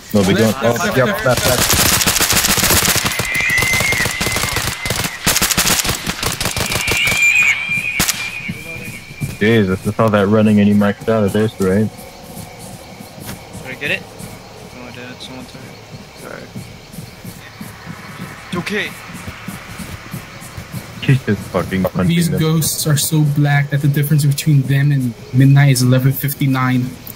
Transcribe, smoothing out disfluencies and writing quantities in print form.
No, we don't. Oh, yep, left. Jesus, I saw that running and you marked it out of this, right? Did I get it? No, I didn't. Someone took it. Sorry. It's okay. He's just fucking punching These them. ghosts are so black that the difference between them and midnight is 11:59.